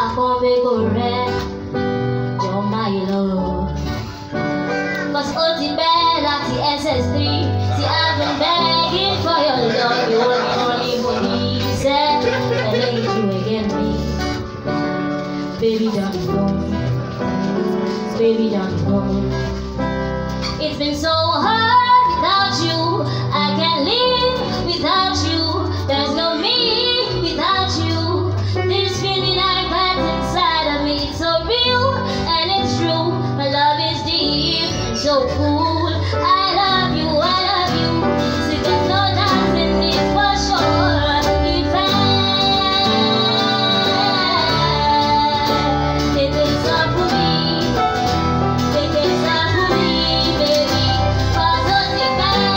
Korie, you're my love. Cause ultimate at the SS3. See, I've been begging for your love. You only police, and then you again me. Baby, don't go. Baby, don't go. It's been so hard without you. I can't live without you. There's no me without you. This feeling I've got inside of me, it's so real and it's true. My love is deep and so cool. I love you, I love you. See, there's no doubt in it for sure. If it is up for me, it is up for me, baby. Cause of the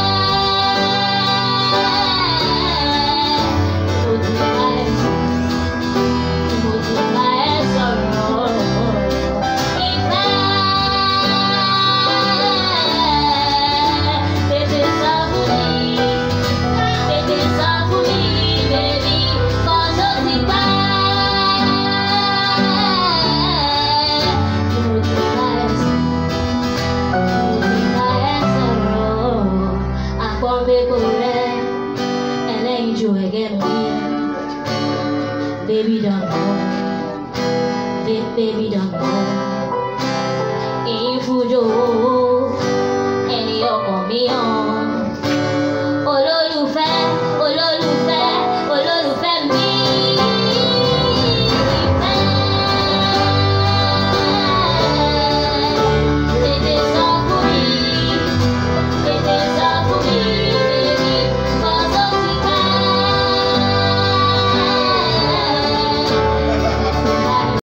and then you again here. Baby, don't go. Baby, don't go. If you do, and you're coming on.